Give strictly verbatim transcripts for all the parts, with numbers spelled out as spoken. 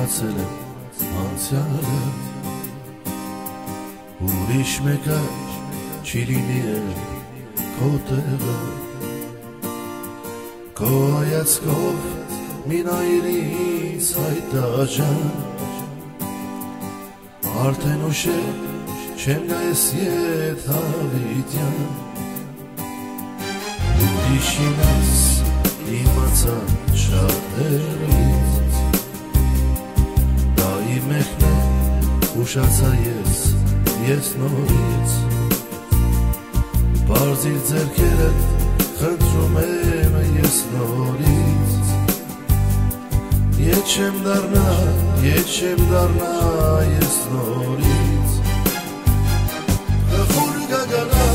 մնացել եմ անցյալը, ուրիշ մեկը չի լինի էլ քո տեղը, քո հայացքով մի նայիր ինձ հայտաժան, արդեն ուշ է չեմ գա ես ետ հավիտյան, ուրիշին ես իմացա շատերից, դա իմ մեկն է ուշացա ես ես նորից, բարձիր ձեռքերդ խնդրում եմ ես նորից, ետ չեմ դառնա, ետ չեմ դառնա ես նորից, խուր կգանա,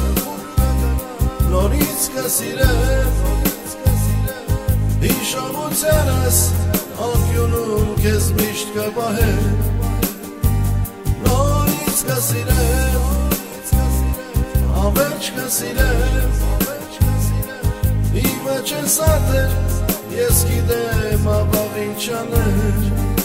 նորից կսիրեմ, հիշողությանս անկյունում քեզ միշտ կպահեմ, նորից կսիրեմ, անվերջ կսիրեմ, իմ մեջ են սատեր, ես գիտեմ ապավ ինչ աներ,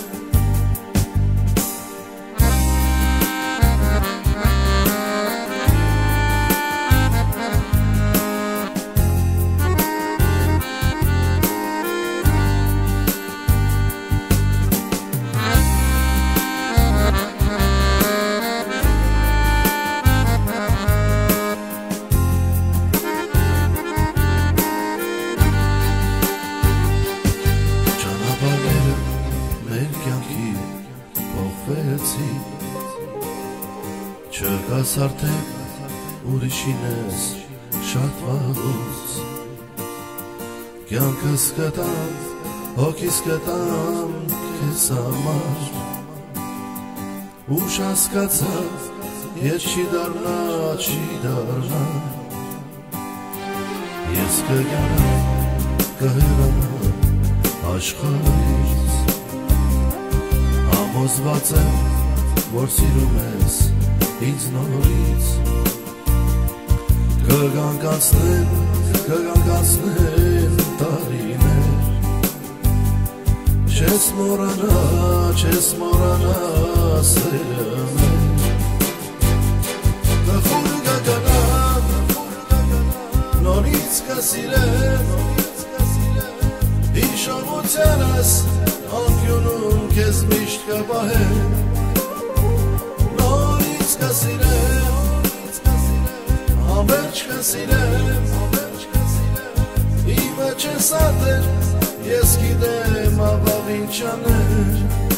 չկաս արդեն ուրիշին ես շատ վաղուց, կյանքս կտամ, հոգիս կտամ քեզ համար, ուշ հասկացա, ես չի դառնա, չի դառնա, ես կգանամ, կհեռանամ աշխարհից, համոզված եմ, որ սիրում ես ինձ նորից, կգանքացնեն, կգանքացնեն տարիներ, չես մոռանա, չես մոռանա սերը մեր, կխուր կգանա, նորից կսիրեմ, հիշողությանս անկյունում քեզ միշտ կպահեմ, կսիրեմ, անվերջ կսիրեմ, իմ մեջ են սատեր, ես գիտեմ ապավ ինչ աներ,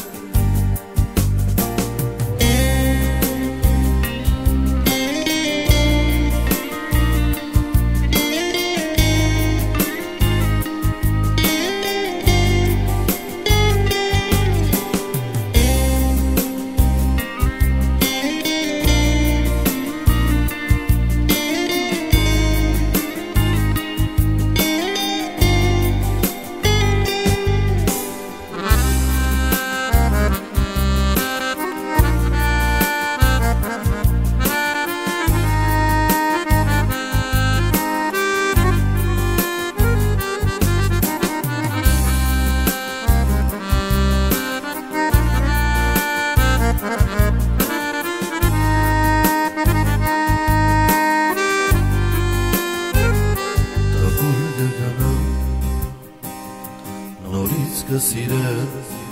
կսիրեմ,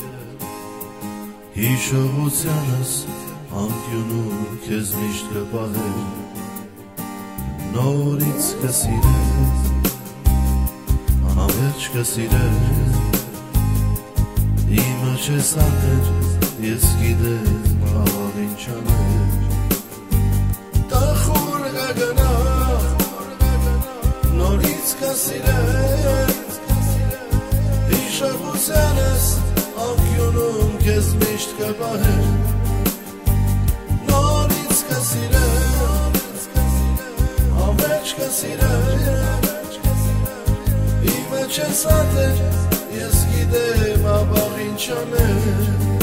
հիշողությանս անկյունում քեզ միշտ կպահեմ, նորից կսիրեմ, անվերջ կսիրեմ, իմը չես ատեր, ես գիտեմ ապավ ինչ աներ, տխուր կգնա, նորից կսիրեմ, հիշողությանս անկյունում քեզ միշտ կպահեմ, նորից կսիրեմ, անվերջ կսիրեմ, իմ մեջ ես ատեր, ես գիտեմ ապավ ինչ աներ,